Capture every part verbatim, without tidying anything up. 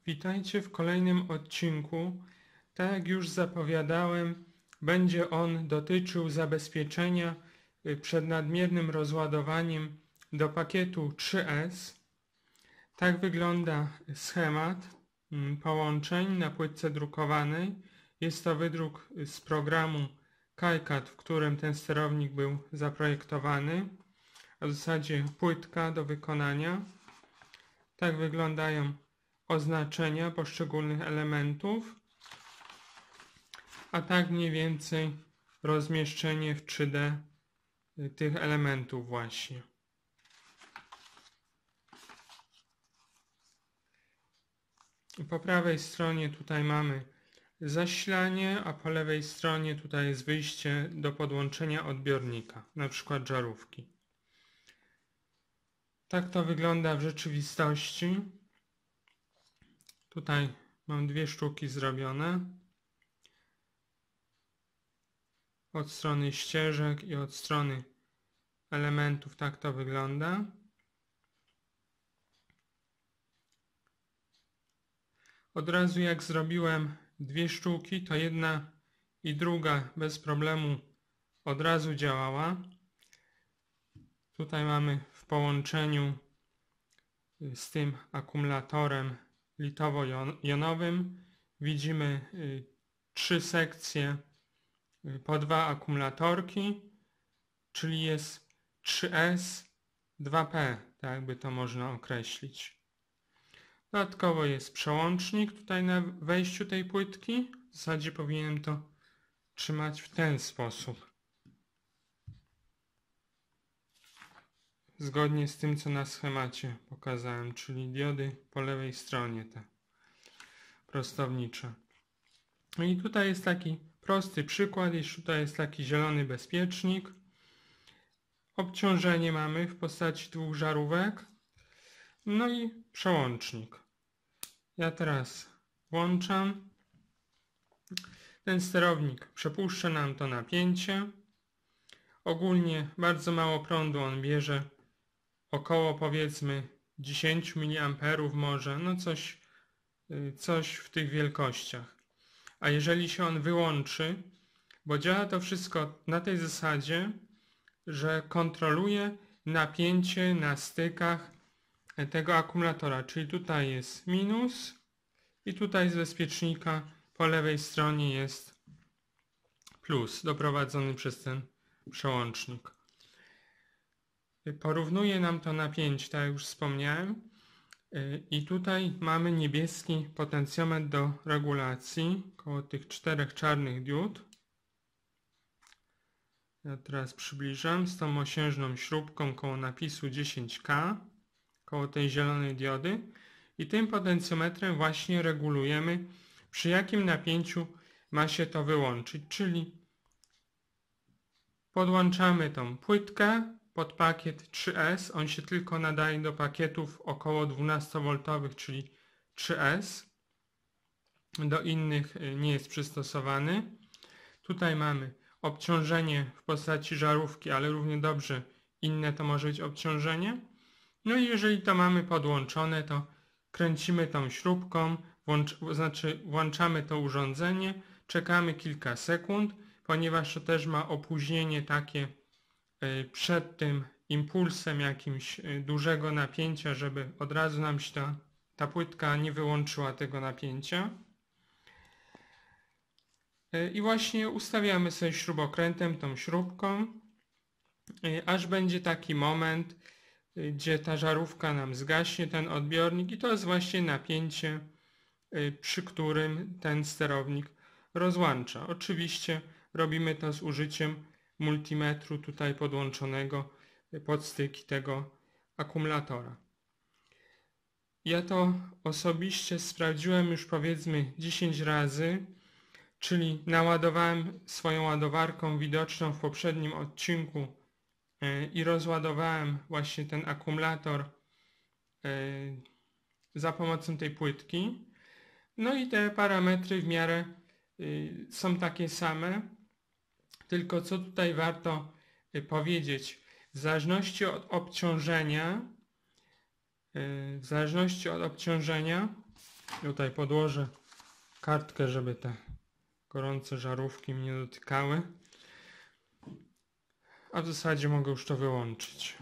Witajcie w kolejnym odcinku. Tak jak już zapowiadałem, będzie on dotyczył zabezpieczenia przed nadmiernym rozładowaniem do pakietu trzy S. Tak wygląda schemat połączeń na płytce drukowanej. Jest to wydruk z programu KiCad, w którym ten sterownik był zaprojektowany. W zasadzie płytka do wykonania. Tak wyglądają oznaczenia poszczególnych elementów, a tak mniej więcej rozmieszczenie w trzy D tych elementów właśnie. Po prawej stronie tutaj mamy zasilanie, a po lewej stronie tutaj jest wyjście do podłączenia odbiornika, na przykład żarówki. Tak to wygląda w rzeczywistości. Tutaj mam dwie sztuki zrobione. Od strony ścieżek i od strony elementów tak to wygląda. Od razu jak zrobiłem dwie sztuki, to jedna i druga bez problemu od razu działała. Tutaj mamy w połączeniu z tym akumulatorem litowo-jonowym widzimy y, trzy sekcje y, po dwa akumulatorki, czyli jest trzy S, dwa P, tak jakby to można określić. Dodatkowo jest przełącznik tutaj na wejściu tej płytki. W zasadzie powinienem to trzymać w ten sposób. Zgodnie z tym, co na schemacie pokazałem, czyli diody po lewej stronie, te prostownicze. No i tutaj jest taki prosty przykład, jeśli tutaj jest taki zielony bezpiecznik. Obciążenie mamy w postaci dwóch żarówek. No i przełącznik. Ja teraz włączam. Ten sterownik przepuszcza nam to napięcie. Ogólnie bardzo mało prądu on bierze. Około powiedzmy dziesięć miliamperów może, no coś, coś w tych wielkościach. A jeżeli się on wyłączy, bo działa to wszystko na tej zasadzie, że kontroluje napięcie na stykach tego akumulatora, czyli tutaj jest minus i tutaj z bezpiecznika po lewej stronie jest plus doprowadzony przez ten przełącznik. Porównuje nam to napięcie, tak jak już wspomniałem. I tutaj mamy niebieski potencjometr do regulacji koło tych czterech czarnych diod. Ja teraz przybliżam z tą osiężną śrubką koło napisu dziesięć K, koło tej zielonej diody. I tym potencjometrem właśnie regulujemy, przy jakim napięciu ma się to wyłączyć. Czyli podłączamy tą płytkę pod pakiet trzy S, on się tylko nadaje do pakietów około dwunastowolt, czyli trzy S. Do innych nie jest przystosowany. Tutaj mamy obciążenie w postaci żarówki, ale równie dobrze inne to może być obciążenie. No i jeżeli to mamy podłączone, to kręcimy tą śrubką, włącz, znaczy włączamy to urządzenie, czekamy kilka sekund, ponieważ to też ma opóźnienie takie przed tym impulsem jakimś dużego napięcia, żeby od razu nam się ta, ta płytka nie wyłączyła tego napięcia. I właśnie ustawiamy sobie śrubokrętem tą śrubką, aż będzie taki moment, gdzie ta żarówka nam zgaśnie, ten odbiornik, i to jest właśnie napięcie, przy którym ten sterownik rozłącza. Oczywiście robimy to z użyciem multimetru tutaj podłączonego pod styki tego akumulatora. Ja to osobiście sprawdziłem już powiedzmy dziesięć razy, czyli naładowałem swoją ładowarką widoczną w poprzednim odcinku i rozładowałem właśnie ten akumulator za pomocą tej płytki. No i te parametry w miarę są takie same. Tylko co tutaj warto powiedzieć, w zależności od obciążenia, w zależności od obciążenia Tutaj podłożę kartkę, żeby te gorące żarówki mnie dotykały. A w zasadzie mogę już to wyłączyć.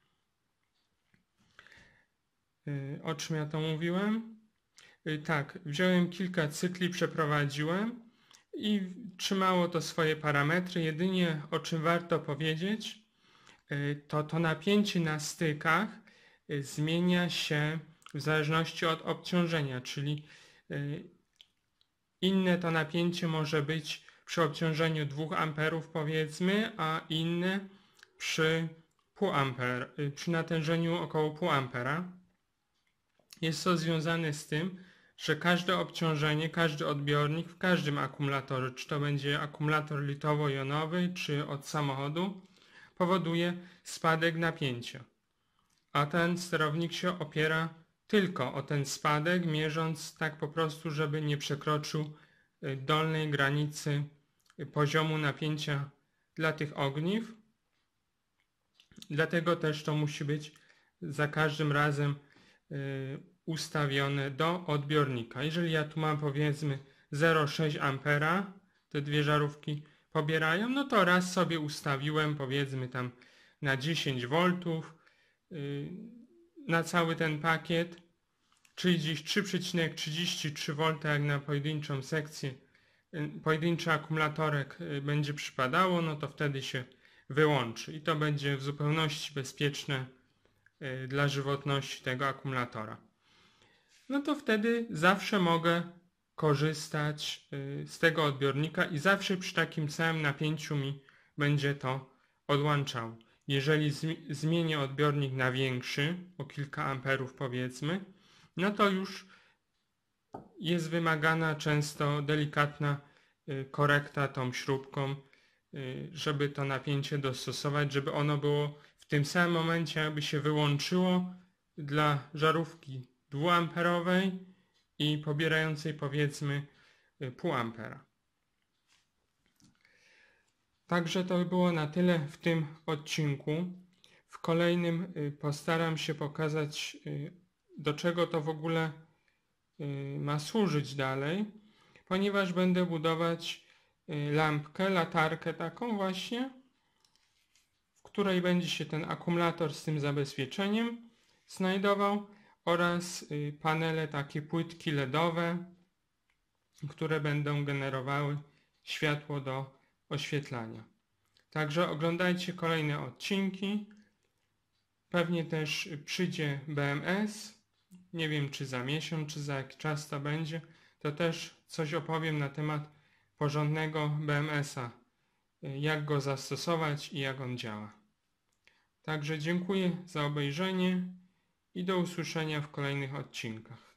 Yy, o czym ja to mówiłem? Yy, tak, wziąłem kilka cykli, przeprowadziłem i trzymało to swoje parametry. Jedynie o czym warto powiedzieć, yy, to to napięcie na stykach yy, zmienia się w zależności od obciążenia, czyli yy, inne to napięcie może być przy obciążeniu dwóch amperów powiedzmy, a inne przy pół amper, przy natężeniu około pół ampera. Jest to związane z tym, że każde obciążenie, każdy odbiornik w każdym akumulatorze, czy to będzie akumulator litowo-jonowy, czy od samochodu, powoduje spadek napięcia. A ten sterownik się opiera tylko o ten spadek, mierząc tak po prostu, żeby nie przekroczył dolnej granicy poziomu napięcia dla tych ogniw. Dlatego też to musi być za każdym razem y, ustawione do odbiornika. Jeżeli ja tu mam powiedzmy zero przecinek sześć ampera, te dwie żarówki pobierają, no to raz sobie ustawiłem powiedzmy tam na dziesięć woltów y, na cały ten pakiet, czyli gdzieś trzy przecinek trzydzieści trzy wolta jak na pojedynczą sekcję, y, pojedynczy akumulatorek y, będzie przypadało, no to wtedy się wyłączy i to będzie w zupełności bezpieczne y, dla żywotności tego akumulatora. No to wtedy zawsze mogę korzystać y, z tego odbiornika i zawsze przy takim samym napięciu mi będzie to odłączało. Jeżeli zmienię odbiornik na większy, o kilka amperów powiedzmy, no to już jest wymagana często delikatna y, korekta tą śrubką, żeby to napięcie dostosować, żeby ono było w tym samym momencie jakby się wyłączyło dla żarówki dwuamperowej i pobierającej powiedzmy pół ampera. Także to by było na tyle w tym odcinku. W kolejnym postaram się pokazać, do czego to w ogóle ma służyć dalej, ponieważ będę budować lampkę, latarkę taką właśnie, w której będzie się ten akumulator z tym zabezpieczeniem znajdował oraz panele takie płytki ledowe, które będą generowały światło do oświetlania. Także oglądajcie kolejne odcinki. Pewnie też przyjdzie B M S. Nie wiem czy za miesiąc, czy za jaki czas to będzie. To też coś opowiem na temat porządnego B M S-a, jak go zastosować i jak on działa. Także dziękuję za obejrzenie i do usłyszenia w kolejnych odcinkach.